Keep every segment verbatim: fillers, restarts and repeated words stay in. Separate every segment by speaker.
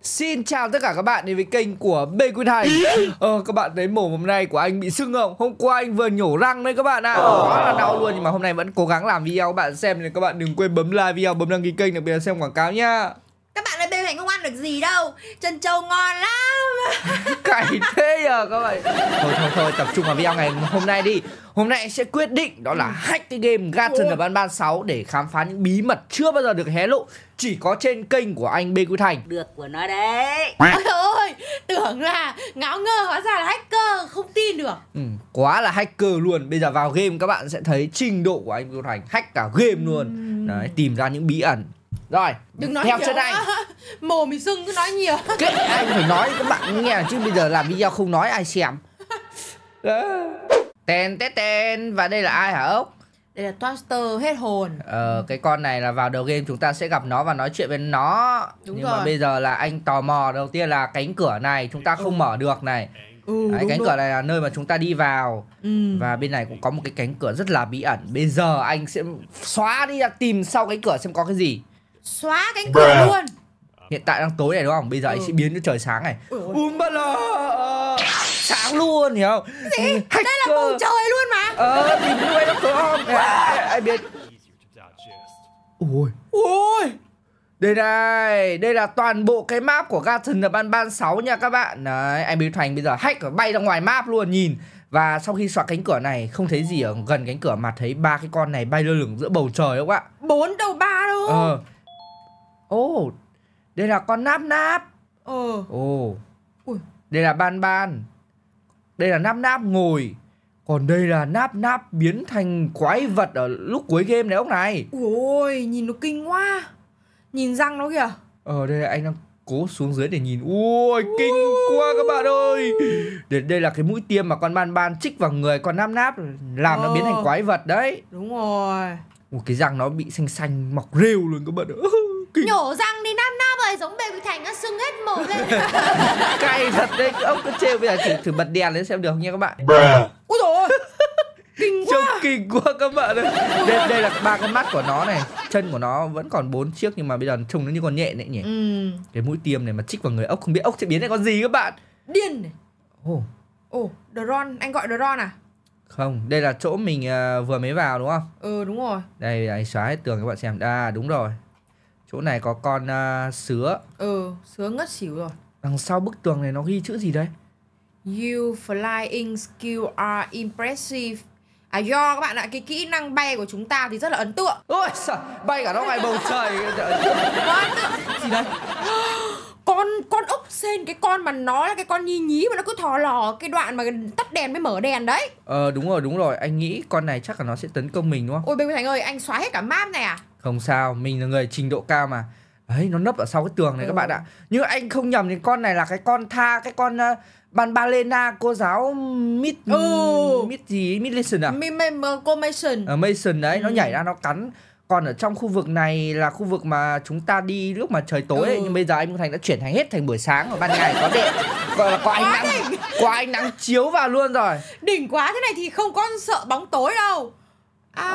Speaker 1: Xin chào tất cả các bạn đến với kênh của Bê Quy Thành. Ờ, các bạn thấy mồm hôm nay của anh bị sưng không? Hôm qua anh vừa nhổ răng đấy các bạn ạ. À. Quá là đau luôn, nhưng mà hôm nay vẫn cố gắng làm video các bạn xem. Nên các bạn đừng quên bấm like video, bấm đăng ký kênh, đặc biệt là xem quảng cáo nha.
Speaker 2: Các bạn ơi, Bê Quy Thành không ăn được gì đâu. Chân trâu ngon lắm.
Speaker 1: Cày thế à các bạn. Thôi thôi thôi, tập trung vào video ngày hôm nay đi. Hôm nay anh sẽ quyết định đó là hack cái game Garten of Banban sáu để khám phá những bí mật chưa bao giờ được hé lộ, chỉ có trên kênh của anh Bê Quy Thành.
Speaker 2: Được của nó đấy. Ôi ơi, tưởng là ngáo ngơ hóa ra là hacker, không tin được.
Speaker 1: Ừ, quá là hacker luôn. Bây giờ vào game các bạn sẽ thấy trình độ của anh Bê Quy Thành hack cả game luôn. Đấy, tìm ra những bí ẩn. Rồi,
Speaker 2: đừng nói
Speaker 1: theo
Speaker 2: nhiều
Speaker 1: chân anh.
Speaker 2: Mồm mình sưng cứ nói nhiều.
Speaker 1: Kệ, anh phải nói các bạn nghe, chứ bây giờ làm video không nói ai xem. Tên tên tên. Và đây là ai hả ốc?
Speaker 2: Đây là Toaster hết hồn.
Speaker 1: Ờ, cái con này là vào đầu game chúng ta sẽ gặp nó và nói chuyện với nó.
Speaker 2: Đúng
Speaker 1: Nhưng
Speaker 2: rồi.
Speaker 1: mà bây giờ là anh tò mò. Đầu tiên là cánh cửa này chúng ta không ừ. mở được này.
Speaker 2: Ừ,
Speaker 1: Đấy,
Speaker 2: đúng
Speaker 1: cánh
Speaker 2: đúng.
Speaker 1: cửa này là nơi mà chúng ta đi vào. ừ. Và bên này cũng có một cái cánh cửa rất là bí ẩn. Bây giờ anh sẽ xóa đi, tìm sau cánh cửa xem có cái gì.
Speaker 2: Xóa cánh cửa luôn.
Speaker 1: Hiện tại đang tối này đúng không? Bây giờ ừ. anh sẽ biến cho trời sáng này. Um ba la, sáng luôn, hiểu không?
Speaker 2: Gì? Hacker. Đây là bầu trời luôn mà.
Speaker 1: Ờ, tìm nuôi nó không? Ai biết. Ôi, ôi. Đây này, đây là toàn bộ cái map của Garten of Banban sáu nha các bạn. Đấy, anh Bê Thành bây giờ hack và bay ra ngoài map luôn, nhìn. Và sau khi xóa cánh cửa này không thấy gì ở gần cánh cửa mà thấy ba cái con này bay lơ lửng giữa bầu trời không ạ?
Speaker 2: Bốn đâu ba đâu.
Speaker 1: Ờ. Ồ, đây là con náp náp.
Speaker 2: Ờ.
Speaker 1: Ồ. Ui. Đây là ban ban. Đây là náp náp ngồi. Còn đây là náp náp biến thành quái vật ở lúc cuối game này ông này.
Speaker 2: Ôi, nhìn nó kinh quá. Nhìn răng nó kìa.
Speaker 1: Ờ, đây là anh đang cố xuống dưới để nhìn. Ui, kinh quá các bạn ơi. Đây, đây là cái mũi tiêm mà con ban ban chích vào người con náp náp, làm ờ. nó biến thành quái vật đấy.
Speaker 2: Đúng rồi.
Speaker 1: Ui, cái răng nó bị xanh xanh mọc rêu luôn các bạn ơi. Kinh.
Speaker 2: Nhổ răng đi náp náp ơi, giống Bê Quy Thành nó sưng hết mồm lên.
Speaker 1: Cay thật đấy, ông cứ trêu. Bây giờ thử, thử bật đèn lên xem được không nha các bạn.
Speaker 2: Úi dồi ôi, kinh quá.
Speaker 1: Trông kinh quá các bạn ơi. Đây, đây là ba cái mắt của nó này. Chân của nó vẫn còn bốn chiếc nhưng mà bây giờ trông nó như con nhện đấy nhỉ. ừ. Cái mũi tiêm này mà chích vào người ốc, không biết ốc sẽ biến thành con gì các bạn.
Speaker 2: Điên này.
Speaker 1: Ồ,
Speaker 2: Ồ, drone, anh gọi drone à?
Speaker 1: không, đây là chỗ mình uh, vừa mới vào đúng không?
Speaker 2: Ừ, đúng rồi.
Speaker 1: Đây, anh xóa hết tường các bạn xem. À, đúng rồi. Chỗ này có con uh, sứa.
Speaker 2: Ừ, sứa ngất xỉu rồi.
Speaker 1: Đằng sau bức tường này nó ghi chữ gì đây?
Speaker 2: You flying skill are impressive. À, do các bạn ạ, cái kỹ năng bay của chúng ta thì rất là ấn tượng.
Speaker 1: Ôi trời, bay cả nó ngoài bầu trời.
Speaker 2: Quá ấn tượng.
Speaker 1: Gì đây?
Speaker 2: Con con ốc sên, cái con mà nó là cái con nhí nhí mà nó cứ thò lò cái đoạn mà tắt đèn mới mở đèn đấy.
Speaker 1: Ờ, đúng rồi, đúng rồi. Anh nghĩ con này chắc là nó sẽ tấn công mình đúng không?
Speaker 2: Ôi Bê Quy Thành ơi, anh xóa hết cả map này à?
Speaker 1: Không sao, mình là người trình độ cao mà. Đấy, nó nấp ở sau cái tường này ừ. các bạn ạ. Nhưng anh không nhầm thì con này là cái con tha, cái con uh, Banbalena, cô giáo Mid
Speaker 2: ừ.
Speaker 1: Mid gì? Mid Mason à?
Speaker 2: Mid cô Mason.
Speaker 1: Ở Mason đấy, ừ. nó nhảy ra nó cắn. Còn ở trong khu vực này là khu vực mà chúng ta đi lúc mà trời tối ừ. ấy. Nhưng bây giờ anh Bê Thành đã chuyển thành hết thành buổi sáng, và ban ngày có đèn, gọi là có ánh nắng, có ánh nắng chiếu vào luôn rồi.
Speaker 2: Đỉnh quá, thế này thì không có sợ bóng tối đâu. À,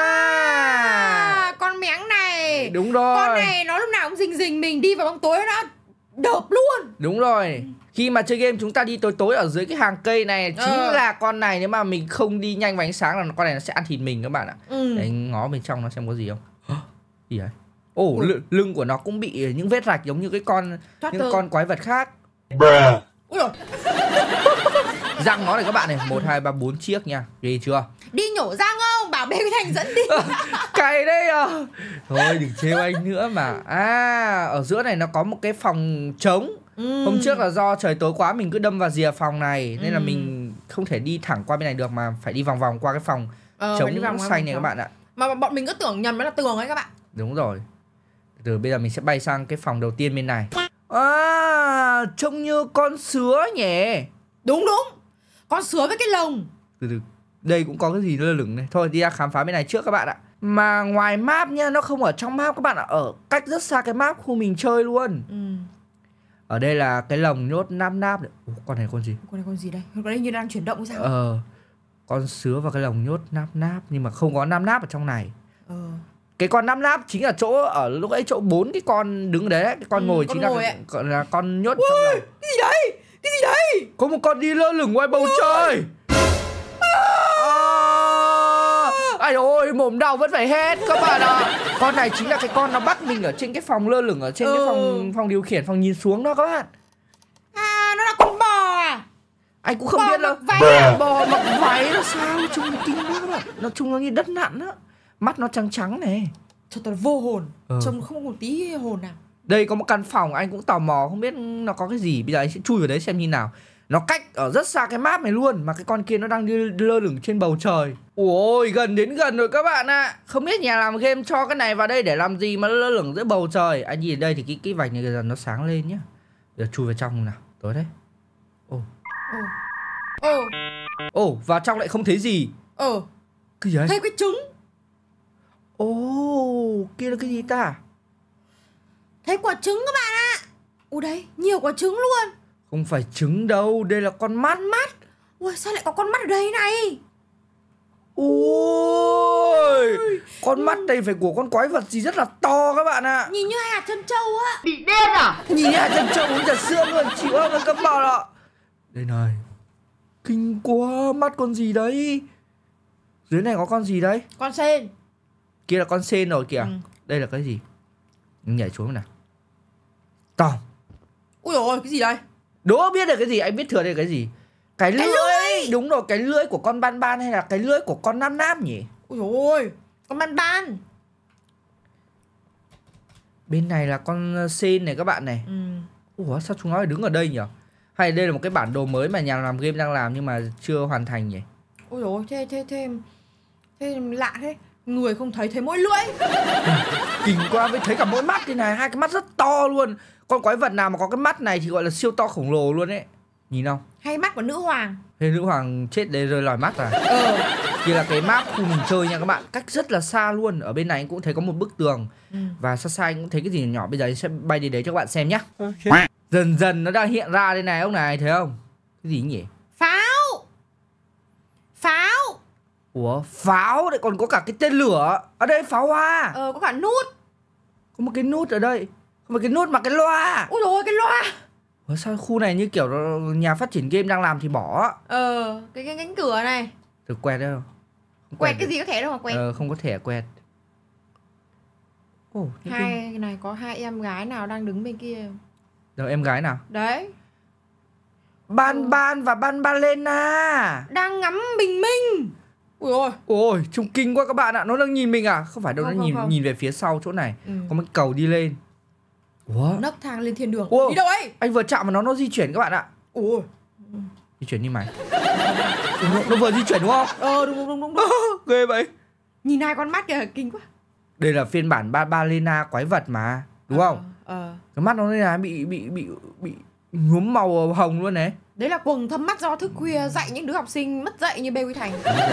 Speaker 2: à, con méng này.
Speaker 1: Đúng rồi.
Speaker 2: Con này nó lúc nào cũng rình rình mình đi vào bóng tối nó đợp luôn.
Speaker 1: Đúng rồi. Khi mà chơi game chúng ta đi tối tối ở dưới cái hàng cây này chính ừ. là con này. Nếu mà mình không đi nhanh vào ánh sáng là con này nó sẽ ăn thịt mình các bạn ạ. ừ. Để anh ngó bên trong nó xem có gì không. Gì đấy? Ồ, ừ. lưng của nó cũng bị những vết rạch giống như cái con Thoát những tư. con quái vật khác. Ui dồi. Răng nó này các bạn này, một, hai, ba, bốn chiếc nha. Ghê chưa?
Speaker 2: Đi nhổ răng không? Bảo Bê Quy Thành dẫn đi.
Speaker 1: Cày đây à. Thôi đừng trêu anh nữa mà. À, ở giữa này nó có một cái phòng trống. ừ. Hôm trước là do trời tối quá mình cứ đâm vào rìa phòng này, nên ừ. là mình không thể đi thẳng qua bên này được, mà phải đi vòng vòng qua cái phòng ờ, trống xanh này các bạn ạ.
Speaker 2: Mà bọn mình cứ tưởng nhầm nó là tường ấy các bạn.
Speaker 1: Đúng rồi. Từ bây giờ mình sẽ bay sang cái phòng đầu tiên bên này. À, trông như con sứa nhỉ.
Speaker 2: Đúng đúng, con sứa với cái lồng. Từ từ,
Speaker 1: đây cũng có cái gì lơ lửng này. Thôi đi ra khám phá bên này trước các bạn ạ. Mà ngoài map nha, nó không ở trong map các bạn ạ, ở cách rất xa cái map khu mình chơi luôn. ừ. Ở đây là cái lồng nhốt náp náp. Ủa, con này con gì?
Speaker 2: Con này con gì đây? Con này như đang chuyển động hay sao?
Speaker 1: Ờ, con sứa và cái lồng nhốt náp náp, nhưng mà không có náp náp ở trong này.
Speaker 2: Ờ.
Speaker 1: Cái con nắp nắp chính là chỗ ở lúc ấy chỗ bốn cái con đứng đấy, cái con
Speaker 2: Ừ,
Speaker 1: ngồi
Speaker 2: con
Speaker 1: chính
Speaker 2: ngồi
Speaker 1: là,
Speaker 2: ấy.
Speaker 1: là con nhốt
Speaker 2: Ui,
Speaker 1: trong lồng.
Speaker 2: cái gì đấy? Cái gì đấy?
Speaker 1: Có một con đi lơ lửng ngoài bầu trời. Ai ôi, mồm đau vẫn phải hết các bạn ạ. Con này chính là cái con nó bắt mình ở trên cái phòng lơ lửng, ở trên
Speaker 2: Ừ.
Speaker 1: cái phòng phòng điều khiển, phòng nhìn xuống đó các bạn.
Speaker 2: À, nó là con bò à?
Speaker 1: Anh cũng không
Speaker 2: Bò
Speaker 1: biết đâu.
Speaker 2: mặc váy à?
Speaker 1: Bò mặc váy là sao? Trông kinh quá các bạn. Nó trông nó như đất nặn á. Mắt nó trắng trắng này.
Speaker 2: Thật là vô hồn.
Speaker 1: Ừ.
Speaker 2: Trông không có một tí hồn nào.
Speaker 1: Đây có một căn phòng, anh cũng tò mò không biết nó có cái gì. Bây giờ anh sẽ chui vào đấy xem như nào. Nó cách ở rất xa cái map này luôn. Mà cái con kia nó đang đi lơ lửng trên bầu trời. Ôi, gần đến gần rồi các bạn ạ. À. Không biết nhà làm game cho cái này vào đây để làm gì mà lơ lửng giữa bầu trời. Anh nhìn đây thì cái, cái vạch này dần nó sáng lên nhá. Giờ chui vào trong nào. Tới đấy. Ồ.
Speaker 2: Ồ.
Speaker 1: Ồ, vào trong lại không thấy gì.
Speaker 2: Ờ.
Speaker 1: Cái gì đấy?
Speaker 2: Thấy cái trứng.
Speaker 1: Ồ, kia là cái gì ta?
Speaker 2: Thấy quả trứng các bạn ạ. Ủa đấy, nhiều quả trứng luôn.
Speaker 1: Không phải trứng đâu, đây là con mắt.
Speaker 2: Con mắt. Ui, sao lại có con mắt ở đây này?
Speaker 1: Ôi, con mắt đây phải của con quái vật gì rất là to các bạn ạ.
Speaker 2: Nhìn như hai hạt chân trâu á.
Speaker 3: Bị điên à?
Speaker 1: Nhìn hạt chân trâu uống trà sữa luôn, chịu không các bạn ạ. Đây này, kinh quá, mắt con gì đấy? Dưới này có con gì đấy?
Speaker 2: Con sên.
Speaker 1: Kia là con sên rồi kìa. Ừ. Đây là cái gì? Anh nhảy xuống nào. To.
Speaker 2: Ui dồi ôi, cái gì đây?
Speaker 1: Đố biết được cái gì, anh biết thừa đây là cái gì? Cái, cái lưỡi. lưỡi. Đúng rồi, cái lưỡi của con ban ban hay là cái lưỡi của con nam nam nhỉ?
Speaker 2: Ui dồi ôi, con ban ban.
Speaker 1: Bên này là con sên này các bạn này.
Speaker 2: Ừ.
Speaker 1: Ủa sao chúng nó lại đứng ở đây nhỉ? Hay đây là một cái bản đồ mới mà nhà làm game đang làm nhưng mà chưa hoàn thành nhỉ?
Speaker 2: Ôi dồi ôi, thế, thế, thế, thế lạ thế. Người không thấy, thấy mỗi lưỡi.
Speaker 1: Kinh quá, mới thấy cả mỗi mắt thế này. Hai cái mắt rất to luôn. Con quái vật nào mà có cái mắt này thì gọi là siêu to khổng lồ luôn ấy. Nhìn không?
Speaker 2: Hay mắt của nữ hoàng.
Speaker 1: Thế nữ hoàng chết đây rơi lòi mắt à?
Speaker 2: Ờ.
Speaker 1: Kia là cái map khu mình chơi nha các bạn. Cách rất là xa luôn. Ở bên này anh cũng thấy có một bức tường. Ừ. Và xa xa anh cũng thấy cái gì nhỏ. Bây giờ anh sẽ bay đi đấy cho các bạn xem nhé. Okay. Dần dần nó đang hiện ra đây này ông này, thấy không? Cái gì nhỉ?
Speaker 2: Pháo. Pháo.
Speaker 1: Ủa, pháo lại còn có cả cái tên lửa. Ở đây pháo hoa.
Speaker 2: Ờ, có cả nút.
Speaker 1: Có một cái nút ở đây. Không phải cái nút mà cái loa.
Speaker 2: Ôi dồi ôi, cái loa.
Speaker 1: Ủa, sao khu này như kiểu nhà phát triển game đang làm thì bỏ.
Speaker 2: Ờ, cái, cái cánh cửa này.
Speaker 1: Thử quẹt đấy không? Không
Speaker 2: Quẹt
Speaker 1: được.
Speaker 2: cái gì có thể đâu mà quẹt.
Speaker 1: Ờ, không có thẻ quẹt. Ồ,
Speaker 2: hai cái này có hai em gái nào đang đứng bên kia.
Speaker 1: Đâu em gái nào?
Speaker 2: Đấy.
Speaker 1: Ban ừ. Ban và Ban Balena
Speaker 2: đang ngắm bình minh. Ui ôi.
Speaker 1: Ôi, trông kinh quá các bạn ạ. Nó đang nhìn mình à? Không phải đâu,
Speaker 2: không,
Speaker 1: nó
Speaker 2: không,
Speaker 1: nhìn
Speaker 2: không.
Speaker 1: nhìn về phía sau chỗ này. Ừ. Có một cầu đi lên.
Speaker 2: Ủa? Nấc thang lên thiên đường.
Speaker 1: Ủa?
Speaker 2: Đi đâu ấy?
Speaker 1: Anh vừa chạm vào nó, nó di chuyển các bạn ạ.
Speaker 2: Ủa?
Speaker 1: Di chuyển như mày. nó, nó vừa di chuyển đúng không?
Speaker 2: Ờ, đúng đúng đúng đúng, đúng.
Speaker 1: Ghê vậy.
Speaker 2: Nhìn hai con mắt kìa, kinh quá.
Speaker 1: Đây là phiên bản Ban Balena quái vật mà, đúng ờ, không?
Speaker 2: Ờ.
Speaker 1: Cái mắt nó đây là bị bị bị bị nhuốm màu hồng luôn đấy.
Speaker 2: Đấy là quầng thâm mắt do thức khuya dạy những đứa học sinh mất dạy như Bê Quy Thành.
Speaker 1: Đó,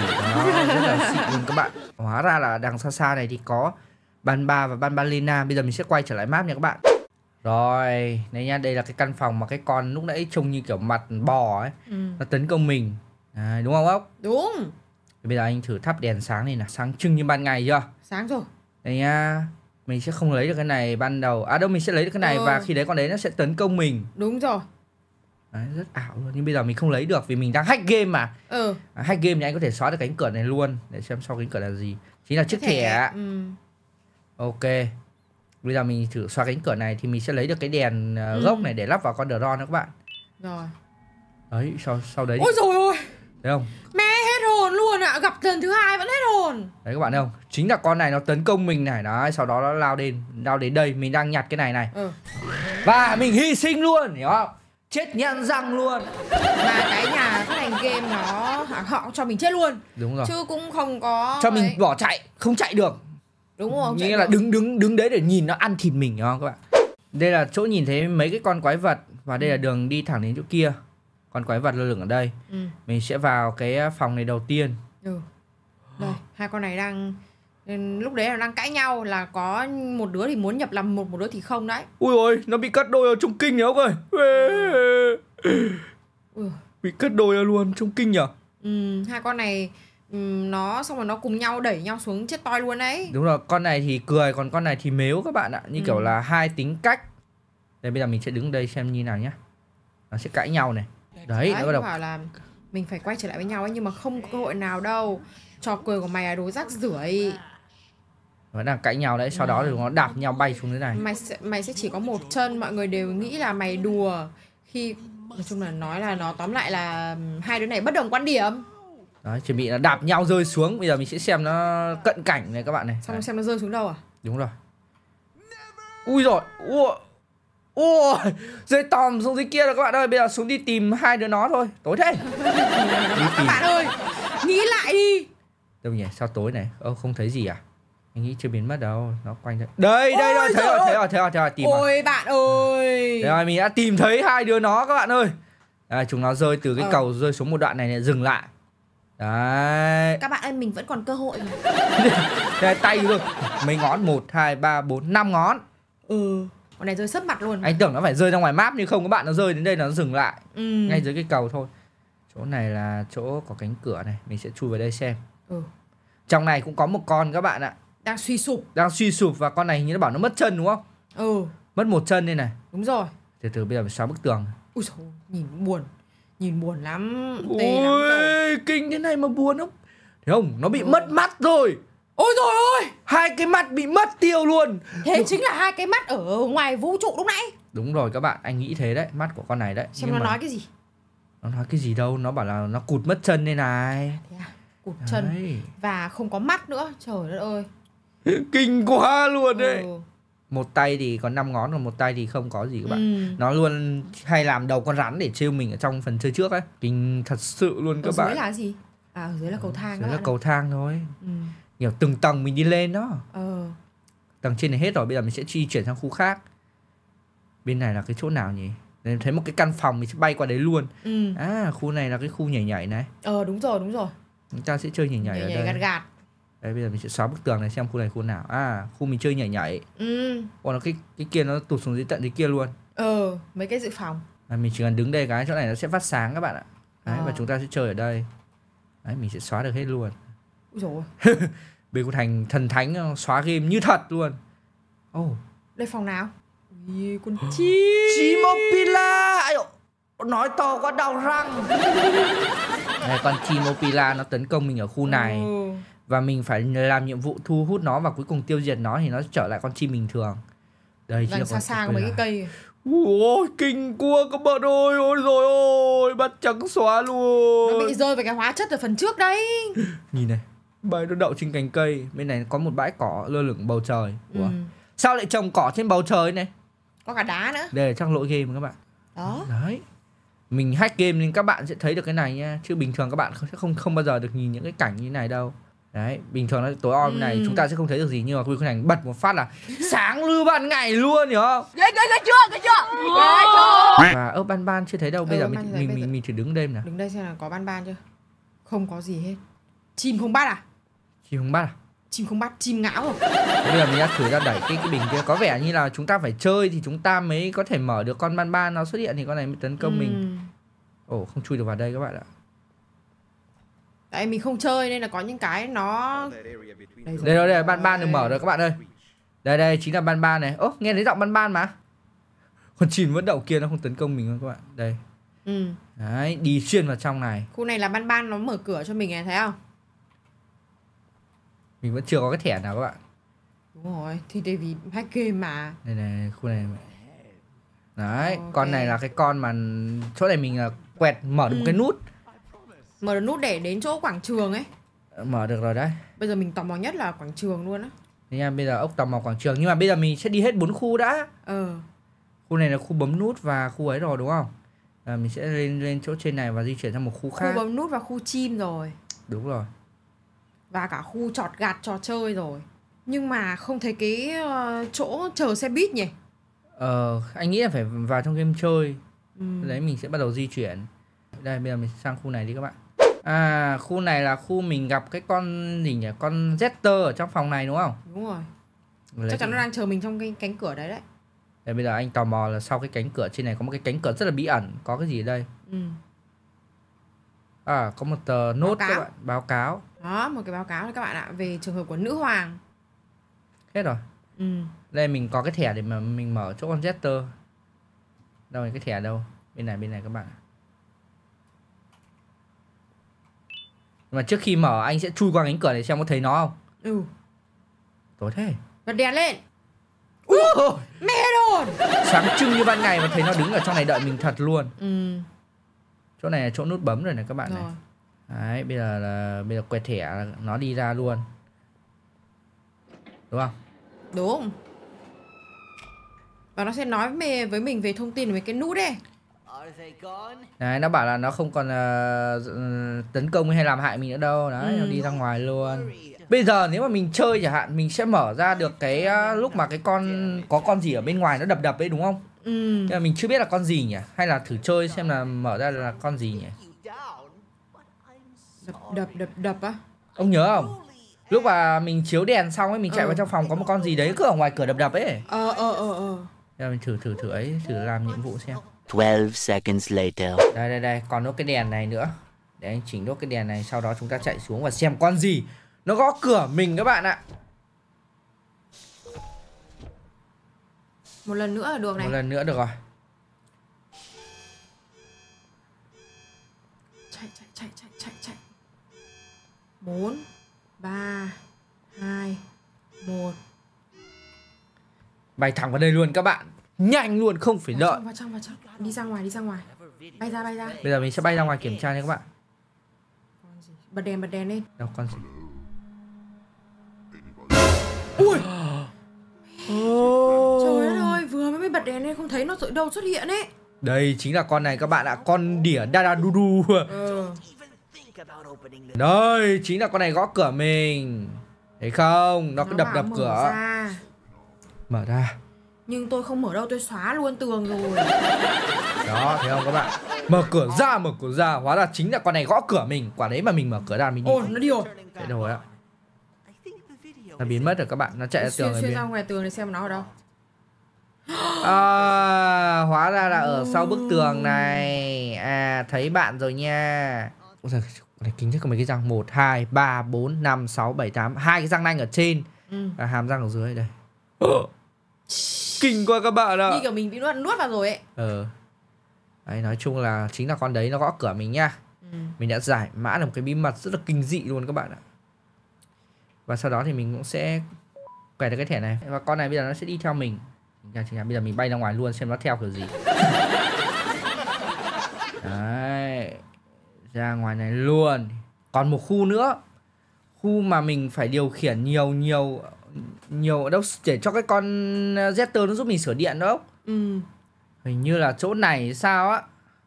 Speaker 1: rất là xịn luôn các bạn. Hóa ra là đằng xa xa này thì có Ban Ba và Ban Balena. Bây giờ mình sẽ quay trở lại map nha các bạn. Rồi, này nha, đây là cái căn phòng mà cái con lúc nãy trông như kiểu mặt bò ấy. Ừ. Nó tấn công mình. À, đúng không Ốc?
Speaker 2: Đúng.
Speaker 1: Bây giờ anh thử thắp đèn sáng lên nào, sáng trưng như ban ngày chưa?
Speaker 2: Sáng rồi.
Speaker 1: Đây nha. Mình sẽ không lấy được cái này ban đầu. À đâu, mình sẽ lấy được cái này ừ. Và khi đấy con đấy nó sẽ tấn công mình.
Speaker 2: Đúng rồi.
Speaker 1: Đấy, rất ảo luôn. Nhưng bây giờ mình không lấy được vì mình đang hack game mà. Ừ. À, hack game thì anh có thể xóa được cánh cửa này luôn. Để xem sau cánh cửa là gì. Chính là chiếc thẻ, thẻ. Ừ. Ok. Bây giờ mình thử xóa cánh cửa này thì mình sẽ lấy được cái đèn uh, ừ. gốc này để lắp vào con drone đó các bạn.
Speaker 2: Rồi.
Speaker 1: Đấy, sau, sau đấy.
Speaker 2: Ôi dồi ôi.
Speaker 1: Thấy không?
Speaker 2: Mẹ hết hồn luôn ạ. À. Gặp lần thứ hai vẫn hết hồn.
Speaker 1: Đấy các bạn thấy không? Chính là con này nó tấn công mình này. Đấy, sau đó nó lao đến lao đến đây. Mình đang nhặt cái này này. Ừ. Và mình hy sinh luôn, hiểu không? Chết nhăn răng luôn.
Speaker 2: Mà cái nhà phát hành game nó họ cho mình chết luôn.
Speaker 1: Đúng rồi.
Speaker 2: Chứ cũng không có
Speaker 1: cho mình
Speaker 2: ấy.
Speaker 1: Bỏ chạy, không chạy được.
Speaker 2: Đúng rồi.
Speaker 1: Nghĩa là đứng đứng đứng đấy để nhìn nó ăn thịt mình, hiểu không các bạn? Đây là chỗ nhìn thấy mấy cái con quái vật. Và đây là đường đi thẳng đến chỗ kia. Con quái vật lơ lửng ở đây. Ừ. Mình sẽ vào cái phòng này đầu tiên. Ừ.
Speaker 2: Đây, hai con này đang lúc đấy là đang cãi nhau, là có một đứa thì muốn nhập làm một, một đứa thì không đấy.
Speaker 1: Ui ôi, nó bị cắt đôi ở trông kinh nhỉ ông ơi. Ừ. Bị cắt đôi luôn, trông kinh nhỉ.
Speaker 2: Ừ, hai con này Ừm, nó xong rồi nó cùng nhau đẩy nhau xuống chết toi luôn đấy.
Speaker 1: Đúng rồi, con này thì cười còn con này thì mếu các bạn ạ. Như ừ. kiểu là hai tính cách. Đây bây giờ mình sẽ đứng đây xem như nào nhá. Nó sẽ cãi nhau này. Đấy,
Speaker 2: đấy
Speaker 1: nó bắt đầu
Speaker 2: bảo là mình phải quay trở lại với nhau ấy, nhưng mà không có cơ hội nào đâu. Trò cười của mày là đồ rác rưởi.
Speaker 1: Nó đang cãi nhau đấy, sau đó thì nó đạp nhau bay xuống thế này.
Speaker 2: Mày sẽ, mày sẽ chỉ có một chân, mọi người đều nghĩ là mày đùa. Khi nói chung là nói là nó tóm lại là hai đứa này bất đồng quan điểm.
Speaker 1: Đấy, chuẩn bị là đạp nhau rơi xuống. Bây giờ mình sẽ xem nó cận cảnh này các bạn này.
Speaker 2: Xong đấy. Xem nó rơi xuống đâu à?
Speaker 1: Đúng rồi. Ui rồi, ui, ui, rơi tòm xuống dưới kia rồi các bạn ơi. Bây giờ xuống đi tìm hai đứa nó thôi. Tối thế.
Speaker 2: Các bạn ơi, nghĩ lại đi.
Speaker 1: Đâu nhỉ, sao tối này? Ơ không thấy gì à? Anh nghĩ chưa biến mất đâu, nó quanh đây. Đây, đây, đây, thấy rồi, thấy rồi, thấy rồi, thấy rồi, tìm rồi.
Speaker 2: Ôi bạn ơi.
Speaker 1: Đây rồi, mình đã tìm thấy hai đứa nó các bạn ơi. Đây, chúng nó rơi từ cái ờ. cầu rơi xuống một đoạn này, này dừng lại. Đấy.
Speaker 2: Các bạn ơi, mình vẫn còn cơ hội mà.
Speaker 1: Đây, tay rồi. Mấy ngón, một, hai, ba, bốn, năm ngón.
Speaker 2: Ừ. Con này rơi sấp mặt luôn.
Speaker 1: Anh tưởng nó phải rơi ra ngoài map nhưng không, các bạn, nó rơi đến đây nó dừng lại.
Speaker 2: Ừ.
Speaker 1: Ngay dưới cái cầu thôi. Chỗ này là chỗ có cánh cửa này, mình sẽ chui vào đây xem.
Speaker 2: Ừ.
Speaker 1: Trong này cũng có một con các bạn ạ.
Speaker 2: Đang suy sụp.
Speaker 1: Đang suy sụp và con này hình như nó bảo nó mất chân đúng không?
Speaker 2: Ừ.
Speaker 1: Mất một chân đây này.
Speaker 2: Đúng rồi.
Speaker 1: Từ từ bây giờ phải xóa bức tường.
Speaker 2: Ui dồi, nhìn buồn. Nhìn buồn lắm.
Speaker 1: Tê lắm rồi. Kinh thế này mà buồn không? Thấy không? Nó bị ừ. mất mắt rồi.
Speaker 2: Ôi dồi ôi.
Speaker 1: Hai cái mắt bị mất tiêu luôn.
Speaker 2: Thế Được. Chính là hai cái mắt ở ngoài vũ trụ lúc nãy.
Speaker 1: Đúng rồi các bạn, anh nghĩ thế đấy. Mắt của con này đấy.
Speaker 2: Xem nó mà... nói cái gì?
Speaker 1: Nó nói cái gì đâu. Nó bảo là nó cụt mất chân đây này.
Speaker 2: Thế à? Cụt đấy. Chân và không có mắt nữa. Trời đất ơi.
Speaker 1: Kinh quá luôn đấy.
Speaker 2: Ừ.
Speaker 1: Một tay thì có năm ngón, còn một tay thì không có gì các bạn. Ừ. Nó luôn hay làm đầu con rắn để trêu mình ở trong phần chơi trước ấy. Kinh thật sự luôn các
Speaker 2: ở
Speaker 1: bạn.
Speaker 2: Ở dưới là gì? À ở dưới là cầu thang.
Speaker 1: Dưới là cầu thang thôi. Ừ. Kiểu từng tầng mình đi lên đó.
Speaker 2: Ờ.
Speaker 1: Tầng trên này hết rồi, bây giờ mình sẽ di chuyển sang khu khác. Bên này là cái chỗ nào nhỉ? Nên thấy một cái căn phòng mình sẽ bay qua đấy luôn. Ừ. À khu này là cái khu nhảy nhảy này.
Speaker 2: Ờ đúng rồi, đúng rồi.
Speaker 1: Chúng ta sẽ chơi nhảy nhảy, nhảy ở nhảy đây.
Speaker 2: Gạt gạt.
Speaker 1: Đây bây giờ mình sẽ xóa bức tường này xem khu này khu nào. À khu mình chơi nhảy nhảy.
Speaker 2: Ừ.
Speaker 1: Còn cái cái kia nó tụt xuống dưới tận dưới kia luôn.
Speaker 2: Ờ mấy cái dự phòng.
Speaker 1: À, mình chỉ cần đứng đây cái chỗ này nó sẽ phát sáng các bạn ạ. Đấy, ờ. Và chúng ta sẽ chơi ở đây. Đấy mình sẽ xóa được hết luôn.
Speaker 2: Úi dồi.
Speaker 1: Bên của Thành thần thánh xóa game như thật luôn. Oh.
Speaker 2: Đây phòng nào? Ui, con chim.
Speaker 1: Chim Opila. Ai dồi, nói to quá đau răng. Đây, con chim Opila nó tấn công mình ở khu này. Ừ. Và mình phải làm nhiệm vụ thu hút nó và cuối cùng tiêu diệt nó thì nó trở lại con chim bình thường. Đây
Speaker 2: chỉ là xa xa mấy cái cây.
Speaker 1: Ôi kinh quá các bạn ơi. Ôi rồi ôi, bắt trắng xóa luôn.
Speaker 2: Nó bị rơi về cái hóa chất ở phần trước đấy. Nhìn
Speaker 1: này, bay nó đậu trên cành cây. Bên này có một bãi cỏ lơ lửng bầu trời. Ủa? Ừ. Sao lại trồng cỏ trên bầu trời này?
Speaker 2: Có cả đá nữa.
Speaker 1: Đây là chắc lỗi game các bạn.
Speaker 2: Đó.
Speaker 1: Đấy. Mình hack game nên các bạn sẽ thấy được cái này nha. Chứ bình thường các bạn sẽ không không bao giờ được nhìn những cái cảnh như này đâu. Đấy, bình thường nó tối om ừ. này chúng ta sẽ không thấy được gì, nhưng mà Quy Khuynh Thành bật một phát là sáng như ban ngày luôn, hiểu không?
Speaker 2: Ghê ghê ghê chưa, ghê chưa? Ghê chưa?
Speaker 1: Và ơ ban ban chưa thấy đâu, bây ừ, giờ mình mình mình mình thử đứng đêm nào.
Speaker 2: Đứng đây xem là có ban ban chưa? Không có gì hết. Chim không bắt à?
Speaker 1: Chim không bắt à?
Speaker 2: Chim không bắt, chim ngáo rồi.
Speaker 1: Bây giờ mình đã thử ra đẩy cái cái bình kia, có vẻ như là chúng ta phải chơi thì chúng ta mới có thể mở được con ban ban nó xuất hiện thì con này mới tấn công ừ. mình. Ồ, không chui được vào đây các bạn ạ.
Speaker 2: Tại mình không chơi nên là có những cái nó
Speaker 1: đây rồi, đây rồi, ban ban được mở rồi các bạn ơi. Đây đây chính là ban ban này. Ố, nghe thấy giọng ban ban mà. Con chim vẫn đậu kia nó không tấn công mình các bạn. Đây. Ừ. Đấy, đi xuyên vào trong này.
Speaker 2: Khu này là ban ban nó mở cửa cho mình này, thấy không?
Speaker 1: Mình vẫn chưa có cái thẻ nào các bạn.
Speaker 2: Đúng rồi, thì tại vì hack game mà.
Speaker 1: Đây này, khu này. Đấy, okay. Con này là cái con mà chỗ này mình quẹt mở được ừ. một cái nút.
Speaker 2: Mở được nút để đến chỗ quảng trường ấy.
Speaker 1: Mở được rồi đấy.
Speaker 2: Bây giờ mình tò mò nhất là quảng trường luôn á.
Speaker 1: Thế nha, bây giờ ốc tò mò quảng trường. Nhưng mà bây giờ mình sẽ đi hết bốn khu đã.
Speaker 2: Ờ.
Speaker 1: Khu này là khu bấm nút và khu ấy rồi đúng không? À, mình sẽ lên lên chỗ trên này và di chuyển sang một khu khác.
Speaker 2: Khu bấm nút và khu chim rồi.
Speaker 1: Đúng rồi.
Speaker 2: Và cả khu trọt gạt trò chơi rồi. Nhưng mà không thấy cái uh, chỗ chờ xe buýt nhỉ?
Speaker 1: Ờ, anh nghĩ là phải vào trong game chơi. Ừ. Đấy mình sẽ bắt đầu di chuyển. Đây bây giờ mình sang khu này đi các bạn. À khu này là khu mình gặp cái con gì nhỉ? Con Jester ở trong phòng này đúng không?
Speaker 2: Đúng rồi. Lấy chắc chắn nó đang chờ mình trong cái cánh cửa đấy đấy.
Speaker 1: Đây bây giờ anh tò mò là sau cái cánh cửa trên này có một cái cánh cửa rất là bí ẩn. Có cái gì ở đây? Ừ. À có một tờ nốt các bạn. Báo cáo.
Speaker 2: Đó, một cái báo cáo thôi các bạn ạ, về trường hợp của nữ hoàng.
Speaker 1: Hết rồi.
Speaker 2: Ừ.
Speaker 1: Đây mình có cái thẻ để mà mình mở chỗ con Jester. Đâu cái thẻ đâu? Bên này bên này các bạn. Nhưng mà trước khi mở anh sẽ chui qua cánh cửa để xem có thấy nó không.
Speaker 2: Ừ.
Speaker 1: Tối thế.
Speaker 2: Bật đèn lên. Ui,
Speaker 1: oh.
Speaker 2: mẹ đồn.
Speaker 1: Sáng trưng như ban ngày mà thấy nó đứng ở trong này đợi mình thật luôn.
Speaker 2: Ừ.
Speaker 1: Chỗ này là chỗ nút bấm rồi này các bạn
Speaker 2: rồi.
Speaker 1: này. Đấy, bây giờ là bây giờ quẹt thẻ nó đi ra luôn. Đúng không?
Speaker 2: Đúng. Và nó sẽ nói về với mình về thông tin về cái nút đấy.
Speaker 1: Đấy, nó bảo là nó không còn uh, tấn công hay làm hại mình nữa đâu. Đấy, ừ. Nó đi ra ngoài luôn. Bây giờ nếu mà mình chơi chẳng hạn, mình sẽ mở ra được cái uh, lúc mà cái con có con gì ở bên ngoài nó đập đập ấy đúng không?
Speaker 2: Ừ.
Speaker 1: Nhưng mà mình chưa biết là con gì nhỉ? Hay là thử chơi xem là mở ra là con gì nhỉ?
Speaker 2: Đập đập đập đập á?
Speaker 1: Ông nhớ không? Lúc mà mình chiếu đèn xong ấy, mình chạy
Speaker 2: ừ.
Speaker 1: vào trong phòng có một con gì đấy cứ ở ngoài cửa đập đập ấy.
Speaker 2: Ờ ờ ờ ờ.
Speaker 1: Giờ mình thử thử thử ấy, thử làm nhiệm vụ xem.
Speaker 3: twelve seconds later.
Speaker 1: Đây đây đây, còn nốt cái đèn này nữa. Để anh chỉnh nốt cái đèn này, sau đó chúng ta chạy xuống và xem con gì nó gõ cửa mình các bạn ạ.
Speaker 2: Một lần nữa là được này.
Speaker 1: Một lần nữa được rồi.
Speaker 2: Chạy chạy chạy chạy chạy chạy. bốn ba hai một.
Speaker 1: Bay thẳng vào đây luôn các bạn. Nhanh luôn, không phải đợi.
Speaker 2: Vào trong vào trong, đi ra ngoài đi ra ngoài. Bay ra bay ra.
Speaker 1: Bây giờ mình sẽ bay ra ngoài kiểm tra nha các bạn.
Speaker 2: Bật đèn bật đèn lên.
Speaker 1: Đâu con gì?
Speaker 2: Ui. Oh. Trời đất ơi, vừa mới bật đèn lên không thấy nó đâu xuất hiện ấy.
Speaker 1: Đây chính là con này các bạn ạ, con đỉa Dadadudu.
Speaker 2: Ừ.
Speaker 1: Đây chính là con này gõ cửa mình. Thấy không? Nó, nó cứ đập đập
Speaker 2: mở
Speaker 1: cửa.
Speaker 2: Ra.
Speaker 1: Mở ra.
Speaker 2: Nhưng tôi không mở đâu, tôi xóa luôn tường rồi.
Speaker 1: Đó, thấy không các bạn? Mở cửa ra, mở cửa ra. Hóa ra chính là con này gõ cửa mình. Quả đấy mà mình mở cửa ra mình đi.
Speaker 2: Ồ, nó đi rồi.
Speaker 1: Chạy đâu rồi ạ? Nó biến mất rồi các bạn. Nó chạy ra tường
Speaker 2: xuyên
Speaker 1: rồi.
Speaker 2: ra ngoài tường để xem nó ở đâu.
Speaker 1: À, hóa ra là ở sau bức tường này. À, thấy bạn rồi nha. Ôi giời, con này kinh nhất có mấy cái răng. Một, hai, ba, bốn, năm, sáu, bảy, tám. Hai cái răng nanh ở trên.
Speaker 2: Ừ.
Speaker 1: Và hàm răng ở dưới đây. Kinh quá các bạn ạ.
Speaker 2: Như kiểu mình bị nuốt, nuốt vào rồi ấy.
Speaker 1: Ờ. Đấy, nói chung là chính là con đấy nó gõ cửa mình nha.
Speaker 2: Ừ.
Speaker 1: Mình đã giải mã được một cái bí mật rất là kinh dị luôn các bạn ạ. Và sau đó thì mình cũng sẽ quẹt được cái thẻ này. Và con này bây giờ nó sẽ đi theo mình. Bây giờ mình bay ra ngoài luôn xem nó theo kiểu gì. Đấy. Ra ngoài này luôn. Còn một khu nữa. Khu mà mình phải điều khiển nhiều nhiều nhiều ở đâu để cho cái con Jester nó giúp mình sửa điện đó.
Speaker 2: Ừ.
Speaker 1: Hình như là chỗ này sao á.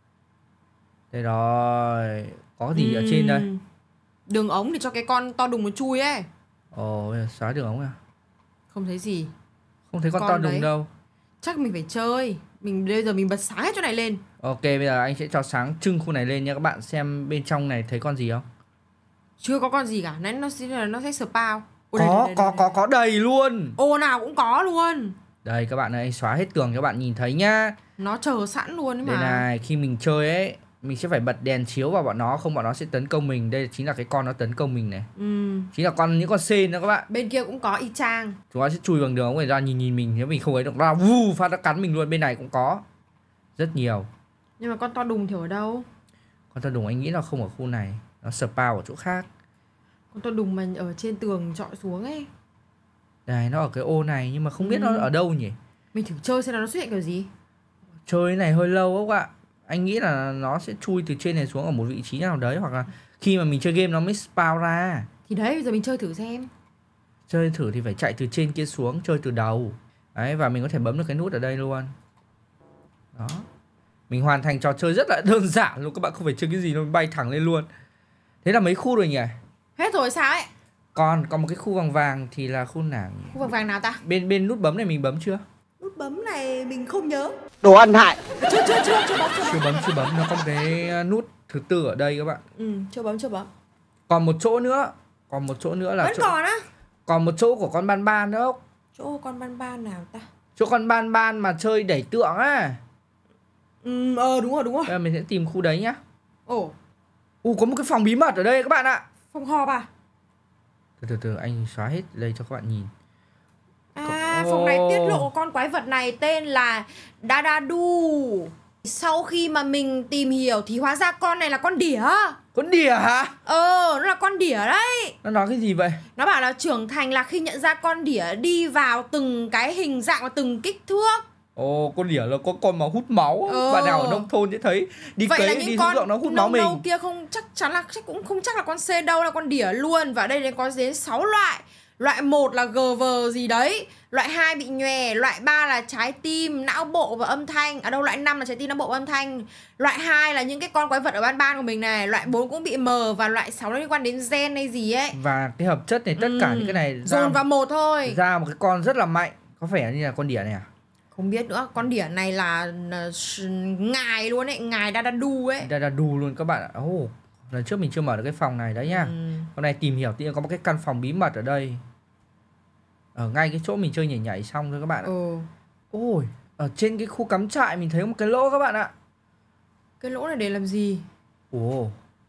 Speaker 1: Đây rồi. Có gì ừ. ở trên đây?
Speaker 2: Đường ống để cho cái con to đùng nó chui ấy.
Speaker 1: Ồ, bây giờ xóa đường ống à?
Speaker 2: Không thấy gì.
Speaker 1: Không thấy con, con to đùng đấy. Đâu.
Speaker 2: Chắc mình phải chơi. Mình bây giờ mình bật sáng hết chỗ này lên.
Speaker 1: Ok, bây giờ anh sẽ cho sáng trưng khu này lên nha các bạn. Xem bên trong này thấy con gì không?
Speaker 2: Chưa có con gì cả. Nãy nó sẽ nó sẽ spawn.
Speaker 1: Có, đây, đây, đây, có, đây. có, có đầy luôn.
Speaker 2: Ô nào cũng có luôn.
Speaker 1: Đây các bạn ơi, anh xóa hết tường cho các bạn nhìn thấy nhá.
Speaker 2: Nó chờ sẵn luôn ấy mà.
Speaker 1: Đây này, khi mình chơi ấy, mình sẽ phải bật đèn chiếu vào bọn nó, không bọn nó sẽ tấn công mình. Đây chính là cái con nó tấn công mình này.
Speaker 2: Ừ.
Speaker 1: Chính là con những con sên đó các bạn.
Speaker 2: Bên kia cũng có y chang.
Speaker 1: Chúng nó sẽ chui bằng đường ống này ra nhìn nhìn mình, nếu mình không ấy được ra vu phát nó cắn mình luôn. Bên này cũng có rất nhiều.
Speaker 2: Nhưng mà con to đùng thì ở đâu?
Speaker 1: Con to đùng anh nghĩ là không ở khu này, nó spawn ở chỗ khác.
Speaker 2: Con to đùng mà ở trên tường chọi xuống ấy.
Speaker 1: Đây, nó ở cái ô này nhưng mà không biết ừ. nó ở đâu nhỉ.
Speaker 2: Mình thử chơi xem là nó xuất hiện kiểu gì.
Speaker 1: Chơi này hơi lâu không ạ. Anh nghĩ là nó sẽ chui từ trên này xuống ở một vị trí nào đấy. Hoặc là khi mà mình chơi game nó mới spawn ra.
Speaker 2: Thì đấy, bây giờ mình chơi thử xem.
Speaker 1: Chơi thử thì phải chạy từ trên kia xuống, chơi từ đầu. Đấy, và mình có thể bấm được cái nút ở đây luôn. Đó. Mình hoàn thành trò chơi rất là đơn giản luôn. Các bạn không phải chơi cái gì đâu, bay thẳng lên luôn. Thế là mấy khu rồi nhỉ?
Speaker 2: Hết rồi sao ấy?
Speaker 1: Còn còn một cái khu vàng vàng thì là khu nào nhỉ?
Speaker 2: Khu vàng vàng nào ta?
Speaker 1: Bên bên nút bấm này mình bấm chưa?
Speaker 2: Nút bấm này mình không nhớ.
Speaker 3: Đồ ăn hại.
Speaker 2: Chưa chưa chưa chưa bấm chưa bấm.
Speaker 1: Chưa bấm chưa bấm, nó có cái nút thứ tư ở đây các bạn.
Speaker 2: Ừ, chưa bấm chưa bấm.
Speaker 1: Còn một chỗ nữa, còn một chỗ nữa là
Speaker 2: vẫn
Speaker 1: chỗ...
Speaker 2: còn á.
Speaker 1: Còn một chỗ của con ban ban nữa.
Speaker 2: Chỗ con ban ban nào ta?
Speaker 1: Chỗ con ban ban mà chơi đẩy tượng á.
Speaker 2: Ừ, ờ đúng rồi đúng rồi.
Speaker 1: Bây giờ mình sẽ tìm khu đấy nhá.
Speaker 2: Ồ.
Speaker 1: Ồ, có một cái phòng bí mật ở đây các bạn ạ.
Speaker 2: Phòng họp à?
Speaker 1: Từ từ, từ anh xóa hết đây cho các bạn nhìn.
Speaker 2: À, phòng này tiết lộ con quái vật này tên là Dadadu. Sau khi mà mình tìm hiểu thì hóa ra con này là con đỉa.
Speaker 1: Con đỉa hả?
Speaker 2: Ờ, nó là con đỉa đấy.
Speaker 1: Nó nói cái gì vậy?
Speaker 2: Nó bảo là trưởng thành là khi nhận ra con đỉa đi vào từng cái hình dạng và từng kích thước.
Speaker 1: Ồ, con đỉa là có con mà hút máu.
Speaker 2: Ờ.
Speaker 1: Bạn nào ở nông thôn sẽ thấy đi
Speaker 2: Vậy
Speaker 1: cấy
Speaker 2: là
Speaker 1: đi
Speaker 2: những
Speaker 1: xuống
Speaker 2: con
Speaker 1: ruộng nó hút máu mình.
Speaker 2: nâu kia không chắc chắn là chắc cũng không chắc là con C đâu, là con đỉa luôn. Và đây có đến sáu loại. Loại một là gờ vờ gì đấy, loại hai bị nhòe, loại ba là trái tim, não bộ và âm thanh. Ở đâu loại năm là trái tim, não bộ và âm thanh. Loại hai là những cái con quái vật ở ban ban của mình này, loại bốn cũng bị mờ và loại sáu nó liên quan đến gen hay gì ấy.
Speaker 1: Và cái hợp chất này tất
Speaker 2: Ừ.
Speaker 1: cả những cái này
Speaker 2: dồn vào một thôi.
Speaker 1: ra một cái con rất là mạnh. Có vẻ như là con đỉa này à?
Speaker 2: Không biết nữa, con đỉa này là, là ngài luôn ấy, ngài Dadadu ấy.
Speaker 1: Dadadu luôn các bạn ạ. Ồ, oh, lần trước mình chưa mở được cái phòng này đấy nhá.
Speaker 2: Ừ.
Speaker 1: Hôm nay tìm hiểu thì có một cái căn phòng bí mật ở đây. Ở ngay cái chỗ mình chơi nhảy nhảy xong thôi các bạn ạ.
Speaker 2: Ừ.
Speaker 1: Ôi, ở trên cái khu cắm trại mình thấy một cái lỗ các bạn ạ.
Speaker 2: Cái lỗ này để làm gì?
Speaker 1: Ồ.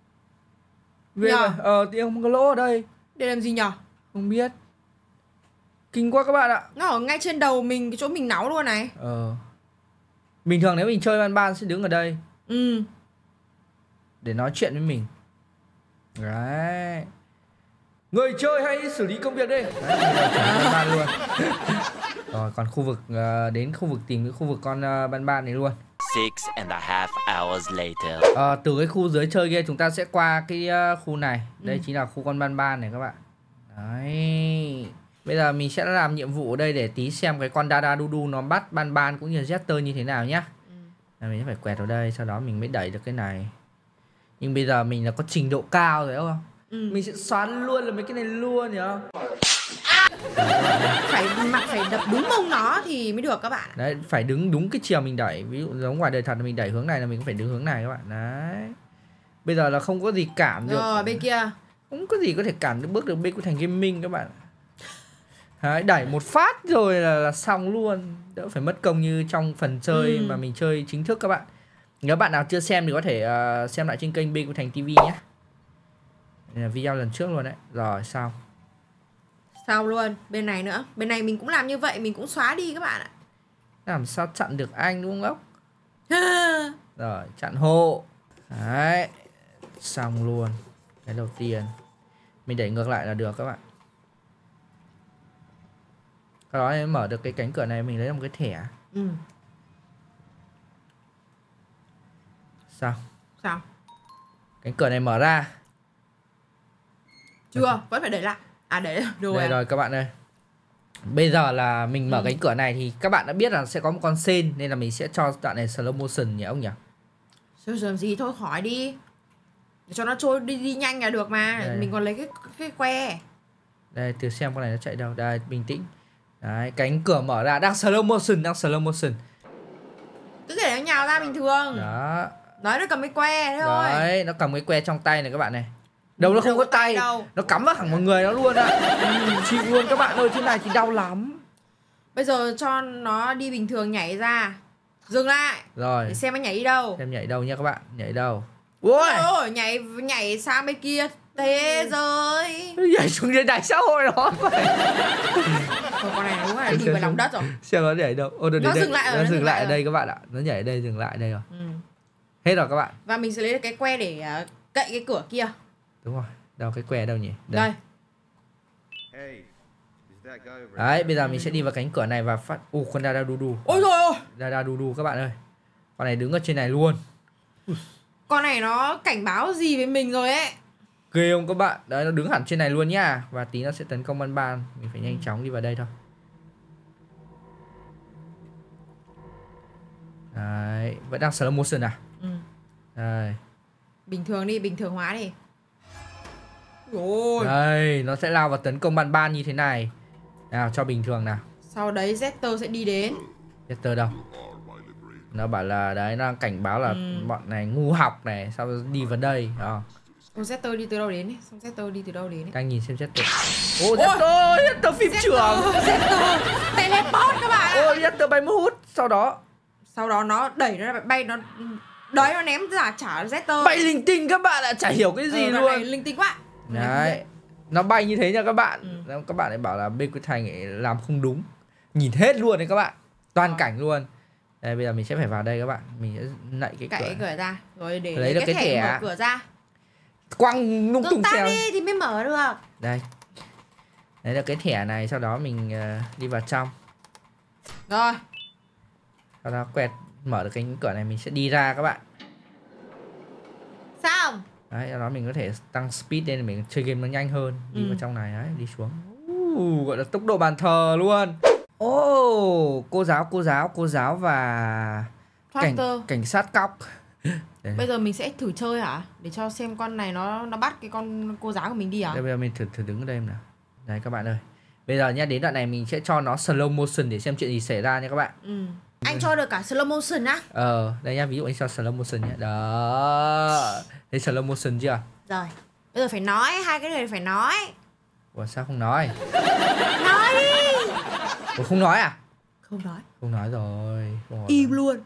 Speaker 1: Về
Speaker 2: Nhờ?
Speaker 1: rồi, ờ thì không có lỗ ở đây.
Speaker 2: Để làm gì nhở?
Speaker 1: Không biết. Kinh quá các bạn ạ.
Speaker 2: Nó ở ngay trên đầu mình, cái chỗ mình náu luôn này.
Speaker 1: Ờ. Bình thường nếu mình chơi ban ban sẽ đứng ở đây
Speaker 2: Ừ.
Speaker 1: để nói chuyện với mình. Đấy. Người chơi hãy xử lý công việc đi. Đấy, ban ban luôn. Rồi còn khu vực uh, đến khu vực tìm cái khu vực con uh, ban ban này luôn.
Speaker 3: Six and a half hours later.
Speaker 1: Uh, từ cái khu dưới chơi kia chúng ta sẽ qua cái uh, khu này. Đây
Speaker 2: ừ.
Speaker 1: chính là khu con ban ban này các bạn. Đấy. Bây giờ mình sẽ làm nhiệm vụ ở đây để tí xem cái con Dadadu nó bắt ban ban cũng như Jester như thế nào nhá. Ừ. Mình sẽ phải quẹt vào đây, sau đó mình mới đẩy được cái này. Nhưng bây giờ mình là có trình độ cao rồi không? Ừ. Mình sẽ xoắn luôn là mấy cái này luôn nhỉ không?
Speaker 2: Phải mặt phải đập đúng mông nó thì mới được các bạn.
Speaker 1: Đấy, phải đứng đúng cái chiều mình đẩy. Ví dụ giống ngoài đời thật là mình đẩy hướng này là mình cũng phải đứng hướng này các bạn. Đấy. Bây giờ là không có gì cản được.
Speaker 2: Rồi bên kia
Speaker 1: không có gì có thể cản được bước được bên của thành gaming các bạn. Đấy, đẩy một phát rồi là, là xong luôn. Đỡ phải mất công như trong phần chơi ừ. mà mình chơi chính thức các bạn. Nếu bạn nào chưa xem thì có thể uh, xem lại trên kênh bên của Thành ti vi nhé. Đây là video lần trước luôn đấy. Rồi xong.
Speaker 2: Xong luôn. Bên này nữa. Bên này mình cũng làm như vậy, mình cũng xóa đi các bạn ạ.
Speaker 1: Làm sao chặn được anh đúng không? Rồi chặn hộ. Đấy. Xong luôn. Cái đầu tiên mình đẩy ngược lại là được các bạn. Sau đó em mở được cái cánh cửa này mình lấy một cái thẻ. Ừ. Sao?
Speaker 2: Sao?
Speaker 1: Cánh cửa này mở ra.
Speaker 2: Chưa, okay. Vẫn phải đẩy lại. À đẩy rồi.
Speaker 1: Đây à. Rồi các bạn ơi. Bây giờ là mình mở ừ. cánh cửa này thì các bạn đã biết là sẽ có một con sên nên là mình sẽ cho đoạn này slow motion nhỉ ông nhỉ?
Speaker 2: Slow motion gì thôi khỏi đi. Để cho nó trôi đi đi nhanh là được mà. Đây. Mình còn lấy cái cái que.
Speaker 1: Đây, thử xem con này nó chạy đâu. Đây, bình tĩnh. Đấy, cánh cửa mở ra, đang slow motion, đang slow motion.
Speaker 2: Cứ để nó nhào ra bình thường.
Speaker 1: Đó.
Speaker 2: Nói nó cầm cái que thôi.
Speaker 1: Đấy, nó cầm cái que trong tay này các bạn này. Đâu nó không có tay,
Speaker 2: đâu.
Speaker 1: Nó cắm vào hẳn một người nó luôn ạ. Ừ, chịu luôn các bạn ơi, thế này thì đau lắm.
Speaker 2: Bây giờ cho nó đi bình thường nhảy ra. Dừng lại.
Speaker 1: Rồi.
Speaker 2: Để xem nó nhảy đi đâu.
Speaker 1: Xem nhảy đâu nha các bạn, nhảy đâu. Ui,
Speaker 2: ôi, nhảy nhảy sang bên kia. Thế rồi.
Speaker 1: Nhảy xuống dưới đáy xã hội đó.
Speaker 2: Thôi, con này đúng là đi vào lòng đất rồi.
Speaker 1: Xem nó nhảy đâu. Ô, nó
Speaker 2: nó
Speaker 1: dừng
Speaker 2: đây. lại rồi.
Speaker 1: Nó,
Speaker 2: nó
Speaker 1: dừng lại ở
Speaker 2: rồi.
Speaker 1: đây các bạn ạ. Nó nhảy ở đây, dừng lại ở đây rồi.
Speaker 2: Ừ.
Speaker 1: Hết rồi các bạn.
Speaker 2: Và mình sẽ lấy được cái que để uh, cậy cái cửa kia.
Speaker 1: Đúng rồi. Đâu cái que đâu nhỉ? Đây.
Speaker 2: Đây.
Speaker 1: Đấy, bây giờ mình sẽ đi vào cánh cửa này và phát... Ồ, con Dadadu.
Speaker 2: Ôi trời ơi.
Speaker 1: Dadadu các bạn ơi. Con này đứng ở trên này luôn.
Speaker 2: Con này nó cảnh báo gì với mình rồi ấy.
Speaker 1: Ghê không các bạn. Đấy, nó đứng hẳn trên này luôn nhá. Và tí nó sẽ tấn công ban ban. Mình phải nhanh chóng đi vào đây thôi. Đấy, vẫn đang slow motion à? Ừ. Đây.
Speaker 2: Bình thường đi, bình thường hóa đi. Ôi.
Speaker 1: Đây, nó sẽ lao vào tấn công ban ban như thế này. Nào, cho bình thường nào.
Speaker 2: Sau đấy Jester sẽ đi đến.
Speaker 1: Jester đâu? Nó bảo là đấy, nó đang cảnh báo là ừ. bọn này ngu học này. Sao đi vào đây đó.
Speaker 2: Ô, Jester đi từ đâu đến ấy? Xong Jester đi từ đâu đến ấy?
Speaker 1: Đang nhìn xem Jester. Ô, Jester, Jester phim trưởng.
Speaker 2: Jester teleport các bạn.
Speaker 1: Ô, Jester bay mất hút. Sau đó
Speaker 2: Sau đó nó đẩy nó bay nó đấy nó ném giả trả Jester.
Speaker 1: Bay linh tinh các bạn ạ, chả hiểu cái gì
Speaker 2: ờ,
Speaker 1: luôn.
Speaker 2: Này linh tinh quá.
Speaker 1: Đấy. Nó bay như thế nha các bạn.
Speaker 2: Ừ.
Speaker 1: Các bạn lại bảo là bên Quyết Thành ấy làm không đúng. Nhìn hết luôn đấy các bạn. Toàn
Speaker 2: Ờ.
Speaker 1: cảnh luôn. Đây bây giờ mình sẽ phải vào đây các bạn. Mình sẽ nạy cái
Speaker 2: Cậy
Speaker 1: cửa.
Speaker 2: cái cửa ra. Rồi để
Speaker 1: Lấy
Speaker 2: lấy
Speaker 1: được
Speaker 2: cái,
Speaker 1: cái
Speaker 2: thẻ
Speaker 1: thẻ.
Speaker 2: mở cửa ra.
Speaker 1: Quăng lung
Speaker 2: Tự
Speaker 1: tung
Speaker 2: tắt
Speaker 1: xeo.
Speaker 2: đi thì mới mở được.
Speaker 1: Đây. Đấy là cái thẻ này. Sau đó mình uh, đi vào trong.
Speaker 2: Rồi.
Speaker 1: Sau đó quẹt mở được cái cửa này. Mình sẽ đi ra các bạn.
Speaker 2: Xong.
Speaker 1: Đấy, sau đó mình có thể tăng speed lên để mình chơi game nó nhanh hơn. Đi
Speaker 2: Ừ.
Speaker 1: vào trong này đấy, đi xuống. uh, Gọi là tốc độ bàn thờ luôn. Ô, oh, cô giáo, cô giáo, cô giáo và cảnh, cảnh sát cóc.
Speaker 2: Bây giờ mình sẽ thử chơi hả? Để cho xem con này nó nó bắt cái con cô giáo của mình đi hả?
Speaker 1: Đây bây giờ mình thử thử đứng ở đây nào. Đây các bạn ơi. Bây giờ nhá, đến đoạn này mình sẽ cho nó slow motion để xem chuyện gì xảy ra nha các bạn.
Speaker 2: Ừ. Anh cho được cả slow motion á?
Speaker 1: Ờ, đây nhá, ví dụ anh cho slow motion nhá. Đó. Thấy slow motion chưa?
Speaker 2: Rồi. Bây giờ phải nói, hai cái này phải nói.
Speaker 1: Ủa sao không nói?
Speaker 2: Nói đi.
Speaker 1: Ủa không nói à?
Speaker 2: Không nói.
Speaker 1: Không nói rồi. Không nói
Speaker 2: Im
Speaker 1: rồi.
Speaker 2: luôn.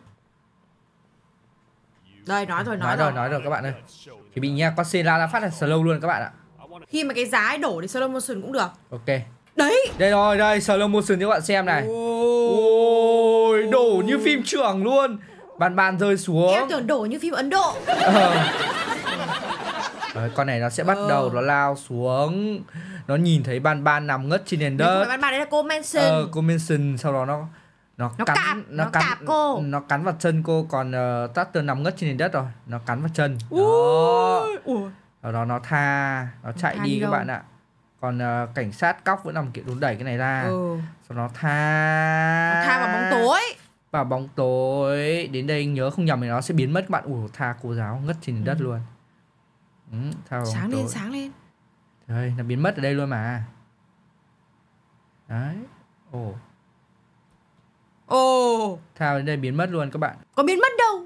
Speaker 2: Đây, nói rồi, nói,
Speaker 1: Nói rồi, nói rồi các bạn ơi. Thì bị nha, con xe ra phát là slow luôn các bạn ạ.
Speaker 2: Khi mà cái giá ấy đổ thì slow motion cũng được.
Speaker 1: Ok.
Speaker 2: Đấy.
Speaker 1: Đây rồi, đây slow motion cho các bạn xem này. Ôi, đổ như phim trưởng luôn. Bàn bàn rơi xuống.
Speaker 2: Em tưởng đổ như phim Ấn Độ.
Speaker 1: Ờ. Đấy, con này nó sẽ bắt
Speaker 2: Ờ.
Speaker 1: đầu nó lao xuống. Nó nhìn thấy ban ban nằm ngất trên nền
Speaker 2: Đấy, không
Speaker 1: đất.
Speaker 2: phải bạn bạn đấy là cô Manson.
Speaker 1: Ờ, cô Manson. Sau đó nó Nó,
Speaker 2: Nó
Speaker 1: cắn
Speaker 2: cạp,
Speaker 1: nó,
Speaker 2: nó
Speaker 1: cắn
Speaker 2: cạp cô.
Speaker 1: Nó cắn vào chân cô. Còn uh, Tatter nằm ngất trên nền đất rồi. Nó cắn vào chân. Đó.
Speaker 2: Ui.
Speaker 1: Sau đó nó tha. Nó chạy
Speaker 2: tha
Speaker 1: đi,
Speaker 2: đi
Speaker 1: các
Speaker 2: đâu?
Speaker 1: bạn ạ. Còn uh, cảnh sát cóc vẫn nằm kiểu đốn đẩy cái này ra.
Speaker 2: Ừ.
Speaker 1: Sau đó tha.
Speaker 2: Nó tha vào bóng tối.
Speaker 1: Vào bóng tối. Đến đây nhớ không nhầm thì nó sẽ biến mất các bạn. Ủa tha cô giáo ngất trên nền đất
Speaker 2: Ừ.
Speaker 1: luôn. Ừ, tha vào
Speaker 2: Sáng
Speaker 1: bóng
Speaker 2: lên,
Speaker 1: tối.
Speaker 2: sáng lên.
Speaker 1: Đây, nó biến mất ở đây luôn mà. Đấy. Ồ.
Speaker 2: Ồ.
Speaker 1: Thao đến đây biến mất luôn các bạn.
Speaker 2: Có biến mất đâu.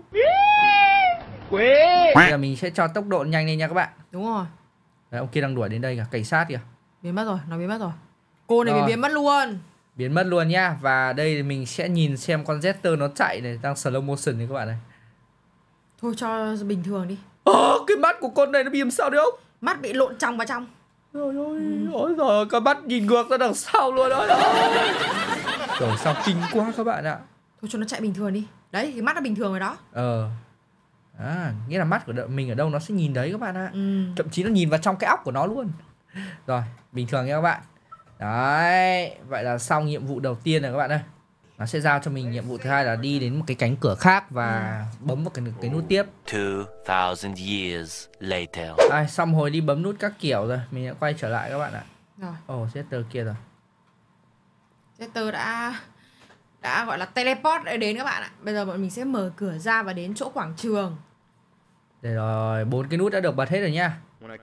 Speaker 1: Quê. Bây giờ mình sẽ cho tốc độ nhanh lên nha các bạn.
Speaker 2: Đúng rồi.
Speaker 1: Đấy, ông kia đang đuổi đến đây kìa, cảnh sát kìa.
Speaker 2: Biến mất rồi, nó biến mất rồi. Cô này bị
Speaker 1: Rồi.
Speaker 2: biến mất luôn.
Speaker 1: Biến mất luôn nhá. Và đây mình sẽ nhìn xem con Jester nó chạy này, đang slow motion này các bạn này.
Speaker 2: Thôi cho bình thường đi.
Speaker 1: Ồ, cái mắt của con này nó bị làm sao đấy không?
Speaker 2: Mắt bị lộn trong vào trong.
Speaker 1: Trời ơi, ôi giời, cái mắt nhìn ngược ra đằng sau luôn đó. Trời sao kinh quá các bạn ạ.
Speaker 2: Thôi cho nó chạy bình thường đi. Đấy, cái mắt nó bình thường rồi đó.
Speaker 1: Ờ. À, nghĩa là mắt của đợi mình ở đâu nó sẽ nhìn đấy các bạn ạ.
Speaker 2: Ừ.
Speaker 1: Thậm chí nó nhìn vào trong cái óc của nó luôn. Rồi, bình thường nha các bạn. Đấy, vậy là xong nhiệm vụ đầu tiên rồi các bạn ơi. Nó sẽ giao cho mình nhiệm vụ thứ hai là đi đến một cái cánh cửa khác và bấm vào cái, cái nút tiếp.
Speaker 3: Two thousand years later.
Speaker 1: Đây, xong hồi đi bấm nút các kiểu rồi. Mình đã quay trở lại các bạn ạ.
Speaker 2: Rồi,
Speaker 1: Ồ, oh, Jester kia rồi.
Speaker 2: Jester đã đã gọi là teleport để đến các bạn ạ. Bây giờ bọn mình sẽ mở cửa ra và đến chỗ quảng trường.
Speaker 1: Đây rồi, bốn cái nút đã được bật hết rồi nha.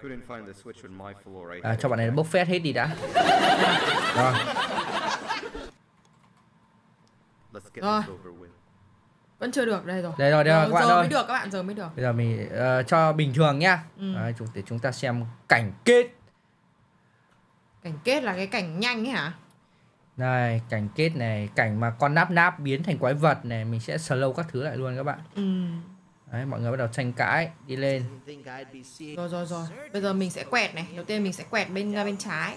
Speaker 1: À, cho bạn này bốc phét hết đi đã. Rồi.
Speaker 2: Rồi. Vẫn chưa được, đây rồi.
Speaker 1: Đây rồi, đây rồi
Speaker 2: giờ,
Speaker 1: các bạn
Speaker 2: giờ
Speaker 1: ơi.
Speaker 2: mới được các bạn, giờ mới được.
Speaker 1: Bây giờ mình uh, cho bình thường nhá.
Speaker 2: Ừ.
Speaker 1: Đấy, chúng, để chúng ta xem cảnh kết.
Speaker 2: Cảnh kết là cái cảnh nhanh ấy hả?
Speaker 1: Đây, cảnh kết này, cảnh mà con náp náp biến thành quái vật này, mình sẽ slow các thứ lại luôn các bạn.
Speaker 2: Ừ.
Speaker 1: Đấy, mọi người bắt đầu tranh cãi, đi lên.
Speaker 2: Rồi rồi rồi. Bây giờ mình sẽ quẹt này. Đầu tiên mình sẽ quẹt bên ra bên trái.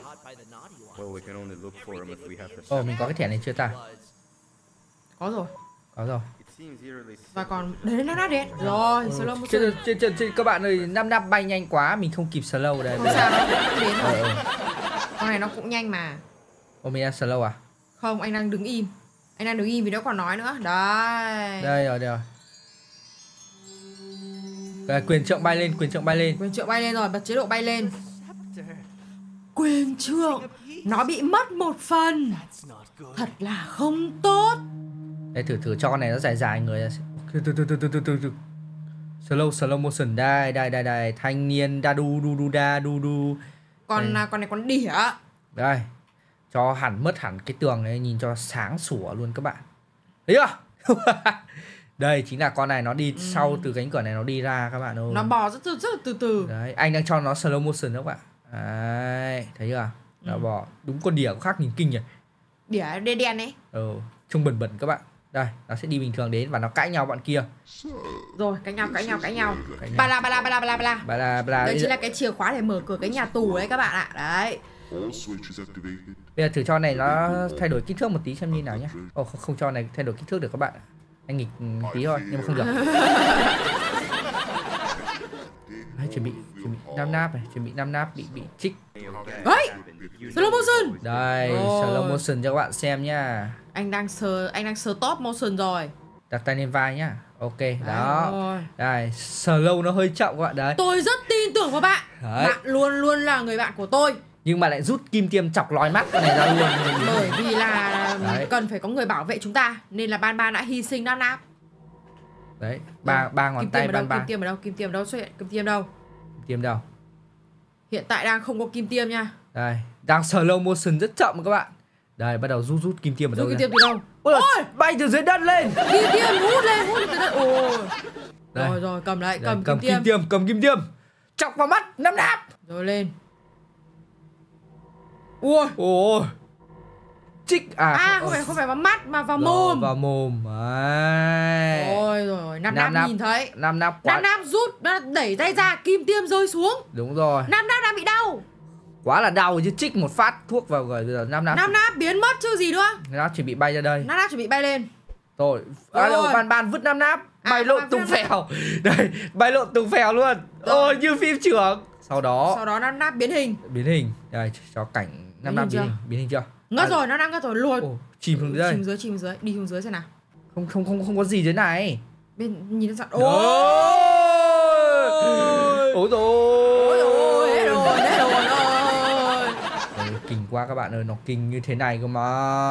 Speaker 1: Ồ, mình có cái thẻ này chưa ta?
Speaker 2: Có rồi.
Speaker 1: Có rồi.
Speaker 2: Và còn đấy nó nát đến. Rồi, slow motion.
Speaker 1: Chứ, chứ, chứ, chứ, các bạn ơi, nắp nắp bay nhanh quá, mình không kịp slow đây.
Speaker 2: Không sao, nó vẫn đến
Speaker 1: Ờ,
Speaker 2: rồi.
Speaker 1: ờ.
Speaker 2: Con này nó cũng nhanh mà.
Speaker 1: Ồ, mình đang slow à?
Speaker 2: Không, anh đang đứng im. Anh đang đứng im vì nó còn nói nữa. Đây.
Speaker 1: Đây rồi, đây rồi. Rồi, quyền trượng bay lên, quyền trượng bay lên.
Speaker 2: Quyền trượng bay lên rồi, bật chế độ bay lên. Quyền trượng, nó bị mất một phần. Thật là không tốt.
Speaker 1: Đây, thử thử cho con này nó dài dài người ra. Từ từ từ từ từ từ từ từ. Slow slow motion đây, đây đây đây, thanh niên da đu đu đu da đu đu.
Speaker 2: Còn
Speaker 1: Đây.
Speaker 2: con này con đỉa.
Speaker 1: Đây. Cho hẳn mất hẳn cái tường này, nhìn cho sáng sủa luôn các bạn. Thấy chưa? Đây chính là con này nó đi ừ. sau từ cánh cửa này nó đi ra các bạn ơi.
Speaker 2: Nó bò rất từ rất là từ từ.
Speaker 1: Đấy, anh đang cho nó slow motion đó các bạn. Đấy, thấy chưa? Nó
Speaker 2: ừ.
Speaker 1: bò, đúng con đỉa khác nhìn kinh nhỉ.
Speaker 2: Đỉa đen đen ấy.
Speaker 1: Ừ, trông bẩn bẩn các bạn. Đây, nó sẽ đi bình thường đến và nó cãi nhau bọn kia.
Speaker 2: Rồi, cãi nhau, cãi nhau, cãi nhau. Ba la ba la ba la ba la ba la.
Speaker 1: Ba la ba la.
Speaker 2: Đây chính là cái chìa khóa để mở cửa cái nhà tù đấy các bạn ạ. Đấy.
Speaker 1: Bây giờ thử cho này nó thay đổi kích thước một tí xem như nào nhé. Ồ, không, không cho này thay đổi kích thước được các bạn. Anh nghịch tí thôi, nhưng mà không được. Đấy, chuẩn bị, chuẩn bị năm nắp này, chuẩn bị năm nắp bị bị trích.
Speaker 2: Đấy, slow motion.
Speaker 1: Đây, oh. slow motion cho các bạn xem nhá.
Speaker 2: Anh đang sờ, anh đang sờ top motion rồi.
Speaker 1: Đặt tay lên vai nhá. Ok, đó. Rồi. Đây, slow nó hơi chậm các bạn đấy.
Speaker 2: Tôi rất tin tưởng vào bạn. Đấy. Bạn luôn luôn là người bạn của tôi.
Speaker 1: Nhưng mà lại rút kim tiêm chọc lòi mắt con này ra luôn.
Speaker 2: Bởi vì là đấy, cần phải có người bảo vệ chúng ta nên là Ban Ban đã hy sinh Nap Nap.
Speaker 1: Đấy, ba ba ngón tay Ban Ban.
Speaker 2: Kim tiêm ở đâu? Kim tiêm ở đâu xuất hiện? Kim tiêm đâu?
Speaker 1: Kim tiêm đâu?
Speaker 2: Hiện tại đang không có kim tiêm nha.
Speaker 1: Đây, đang slow motion rất chậm các bạn. Đây, bắt đầu rút rút kim tiêm ở đâu?
Speaker 2: Rút kim tiêm từ đâu?
Speaker 1: Ôi, Ôi, bay từ dưới đất lên.
Speaker 2: Kim tiêm hút lên, hút lên từ đất. Ôi. Đây. Rồi rồi, cầm lại, cầm,
Speaker 1: cầm
Speaker 2: kim tiêm.
Speaker 1: kim tiêm, cầm kim tiêm. Chọc vào mắt, Nap Nap.
Speaker 2: Rồi lên. Ui.
Speaker 1: Ôi. Chích à?
Speaker 2: À, không phải không phải vào mắt mà vào mồm.
Speaker 1: Vào mồm. Đấy.
Speaker 2: Ôi rồi, Nap Nap, Nap nhìn thấy.
Speaker 1: Nap Nap quá.
Speaker 2: Nap Nap rút, nó đẩy tay ra, kim tiêm rơi xuống.
Speaker 1: Đúng rồi.
Speaker 2: Nap Nap đang bị đau.
Speaker 1: Quá là đau chứ, chích một phát thuốc vào rồi bây giờ Nap Nap.
Speaker 2: Nap Nap biến mất chứ gì nữa.
Speaker 1: Nap Nap chuẩn bị bay ra đây.
Speaker 2: Nap Nap chuẩn bị bay lên.
Speaker 1: Rồi. À đâu, Ban Ban vứt Nap Nap. Bay à, lộn tung phèo. Đây, bay lộn tung phèo luôn. Ôi như phim trưởng. Sau đó
Speaker 2: Sau đó Nap Nap biến hình.
Speaker 1: Biến hình. Đây cho cảnh Nap Nap biến hình, biến hình chưa?
Speaker 2: Ngất à, rồi, nó đang ngất rồi lùi.
Speaker 1: Chìm xuống dưới.
Speaker 2: Chìm dưới, chìm dưới, đi xuống dưới xem nào.
Speaker 1: Không không không không có gì dưới này.
Speaker 2: Bên nhìn nó dặn.
Speaker 1: Ôi. Ôi rồi.
Speaker 2: Ôi rồi, hết rồi, hết rồi ơi.
Speaker 1: Kinh quá các bạn ơi, nó kinh như thế này cơ mà.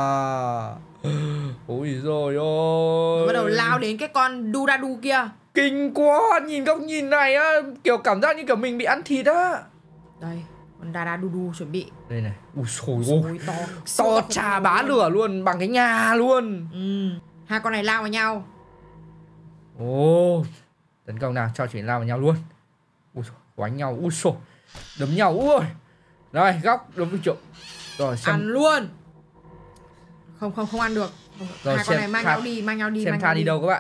Speaker 1: Ôi rồi ôi.
Speaker 2: Bắt đầu lao đến cái con Duradu kia.
Speaker 1: Kinh quá, nhìn góc nhìn này á, kiểu cảm giác như kiểu mình bị ăn thịt á.
Speaker 2: Đây, con Dadadudu chuẩn bị.
Speaker 1: Đây này. Ui xồi ôi.
Speaker 2: To,
Speaker 1: to trà bá lửa luôn, bằng cái nhà luôn.
Speaker 2: Ừ. Hai con này lao vào nhau.
Speaker 1: Ồ. Tấn công nào, cho chuyện lao vào nhau luôn. Ui xồi, quánh nhau, ui xồi. Đấm nhau, ui. Rồi, góc, đấm với chỗ. Rồi xem.
Speaker 2: Ăn luôn. Không, không, không ăn được.
Speaker 1: Rồi,
Speaker 2: hai con này mang nhau đi, mang nhau đi.
Speaker 1: Xem tha đi. đi đâu các bạn.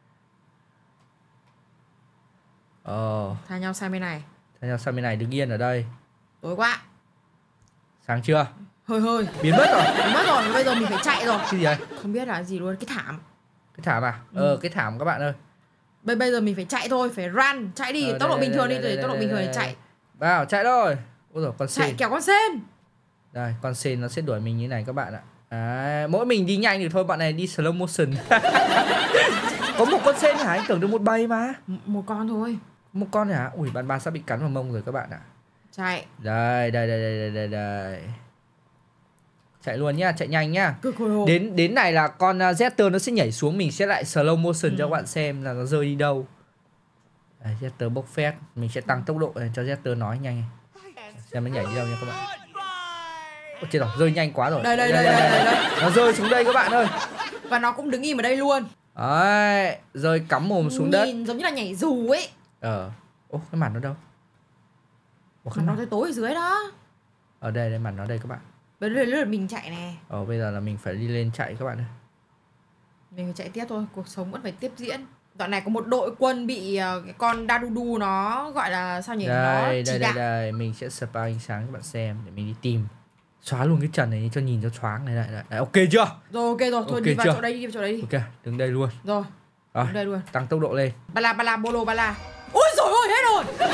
Speaker 1: Ờ.
Speaker 2: Tha nhau sang bên này.
Speaker 1: Tha nhau sang bên này, đứng yên ở đây.
Speaker 2: Tối quá.
Speaker 1: Sáng chưa?
Speaker 2: Hơi hơi.
Speaker 1: Biến mất rồi.
Speaker 2: Biến mất rồi, bây giờ mình phải chạy rồi.
Speaker 1: Cái gì đây?
Speaker 2: Không biết là gì luôn, cái thảm.
Speaker 1: Cái thảm à? Ừ. Ờ, cái thảm các bạn ơi.
Speaker 2: Bây bây giờ mình phải chạy thôi, phải run, chạy đi, ờ, tốc độ bình thường đi, để tốc độ bình thường để chạy.
Speaker 1: Vào, chạy thôi. Ôi giời, con sên.
Speaker 2: Chạy kéo con sên.
Speaker 1: Đây, con sên nó sẽ đuổi mình như này các bạn ạ. Đấy, mỗi mình đi nhanh thì thôi, bạn này đi slow motion. Có một con sên hả? Anh tưởng được một bầy mà.
Speaker 2: M một con thôi.
Speaker 1: Một con hả? Ui, Ban Ban sắp bị cắn vào mông rồi các bạn ạ.
Speaker 2: Chạy.
Speaker 1: Đây, đây, đây, đây, đây, đây. Chạy luôn nhá, chạy nhanh nhá.
Speaker 2: Cực
Speaker 1: Đến đến này là con uh, Jetter nó sẽ nhảy xuống, mình sẽ lại slow motion ừ. cho các bạn xem là nó rơi đi đâu. Đây, Jetter bốc phét, mình sẽ tăng tốc độ để cho Jetter nói nhanh. Xem nó nhảy đi đâu nha các bạn. Ôi chết rồi, rơi nhanh quá rồi.
Speaker 2: Đây đây đây, đây, đây, đây, đây.
Speaker 1: Nó rơi xuống đây các bạn ơi.
Speaker 2: Và nó cũng đứng im ở đây luôn.
Speaker 1: Đấy, rơi cắm mồm xuống
Speaker 2: Nhìn
Speaker 1: đất.
Speaker 2: Nhìn giống như là nhảy dù ấy.
Speaker 1: Ờ. Ô, cái mặt nó đâu?
Speaker 2: Ủa, mặt nó tối tối ở dưới đó.
Speaker 1: Ở đây, đây mặt nó đây các bạn.
Speaker 2: Bây giờ là mình chạy nè.
Speaker 1: Ờ, bây giờ là mình phải đi lên chạy các bạn ơi.
Speaker 2: Mình phải chạy tiếp thôi, cuộc sống vẫn phải tiếp diễn. Đoạn này có một đội quân bị uh, cái con Dadudu nó gọi là sao nhỉ?
Speaker 1: Đây,
Speaker 2: nó
Speaker 1: đây,
Speaker 2: chỉ
Speaker 1: đây,
Speaker 2: đạo.
Speaker 1: đây, mình sẽ spam ánh sáng cho bạn xem để mình đi tìm. Xóa luôn cái trần này cho nhìn cho choáng này, này, này. Đấy, ok chưa?
Speaker 2: Rồi ok rồi, thôi
Speaker 1: okay
Speaker 2: đi vào
Speaker 1: chưa?
Speaker 2: chỗ đây, đi vào chỗ đây đi.
Speaker 1: Ok, đứng đây luôn.
Speaker 2: Rồi.
Speaker 1: Rồi,
Speaker 2: đứng đây luôn.
Speaker 1: Tăng tốc độ lên.
Speaker 2: Bala bala bolo bala. Ôi rồi ôi hết rồi.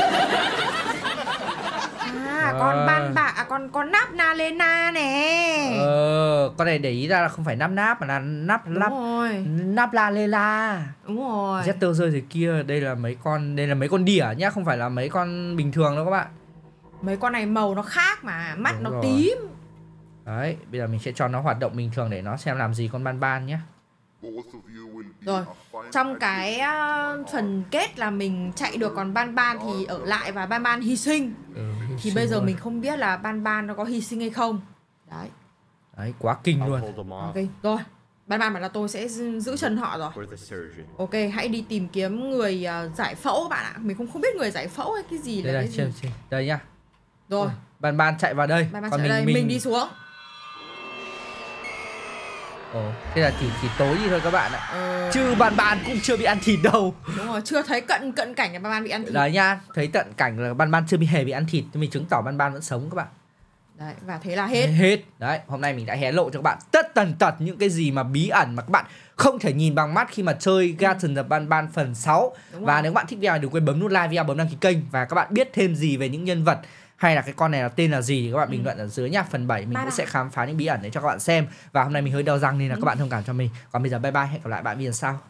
Speaker 2: À,
Speaker 1: à.
Speaker 2: con Ban Bạ, à, con con Nap Na Lena nè.
Speaker 1: Ờ, con này để ý ra là không phải Nap Nap mà là Nap Lap. Nap La Lê La.
Speaker 2: Đúng rồi.
Speaker 1: Jetter rơi dưới kia, đây là mấy con, đây là mấy con đỉa nhá, không phải là mấy con bình thường đâu các bạn.
Speaker 2: Mấy con này màu nó khác mà, mắt
Speaker 1: đúng
Speaker 2: nó
Speaker 1: rồi.
Speaker 2: tím.
Speaker 1: Đấy, bây giờ mình sẽ cho nó hoạt động bình thường để nó xem làm gì con Ban Ban nhé.
Speaker 2: Rồi, trong cái uh, phần kết là mình chạy được, còn Ban Ban thì ở lại và Ban Ban hy sinh.
Speaker 1: Ừ, hy
Speaker 2: thì
Speaker 1: sinh
Speaker 2: bây giờ
Speaker 1: rồi.
Speaker 2: mình không biết là Ban Ban nó có hy sinh hay không. Đấy.
Speaker 1: Đấy, quá kinh luôn.
Speaker 2: Ok, rồi. Ban Ban bảo là tôi sẽ giữ chân họ rồi. Ok, hãy đi tìm kiếm người uh, giải phẫu các bạn ạ. Mình không không biết người giải phẫu hay cái gì
Speaker 1: đây
Speaker 2: là
Speaker 1: đây,
Speaker 2: cái
Speaker 1: xem,
Speaker 2: gì.
Speaker 1: xem. Đây nhá.
Speaker 2: Rồi.
Speaker 1: Ban Ban chạy vào đây.
Speaker 2: Ban Ban
Speaker 1: còn
Speaker 2: chạy
Speaker 1: mình,
Speaker 2: đây,
Speaker 1: mình...
Speaker 2: mình đi xuống.
Speaker 1: Ồ, thế là chỉ chỉ tối đi thôi các bạn ạ.
Speaker 2: Ờ...
Speaker 1: Chứ Ban Ban cũng chưa bị ăn thịt đâu.
Speaker 2: Đúng rồi, chưa thấy cận cận cảnh là Ban Ban bị ăn thịt.
Speaker 1: Đấy nha, thấy tận cảnh là Ban Ban chưa bị hề bị ăn thịt, thì mình chứng tỏ Ban Ban vẫn sống các bạn.
Speaker 2: Đấy, và thế là hết.
Speaker 1: Hết. Đấy, hôm nay mình đã hé lộ cho các bạn tất tần tật những cái gì mà bí ẩn mà các bạn không thể nhìn bằng mắt khi mà chơi Garten of Ban Ban phần sáu.
Speaker 2: Đúng
Speaker 1: Và
Speaker 2: rồi.
Speaker 1: nếu các bạn thích video này đừng quên bấm nút like video, bấm đăng ký kênh. Và các bạn biết thêm gì về những nhân vật hay là cái con này là tên là gì thì các bạn bình luận ở dưới nha. Phần bảy mình
Speaker 2: Bye
Speaker 1: cũng
Speaker 2: bye.
Speaker 1: sẽ khám phá những bí ẩn đấy cho các bạn xem. Và hôm nay mình hơi đau răng nên là các bạn thông cảm cho mình. Còn bây giờ bye bye, hẹn gặp lại bạn video sau.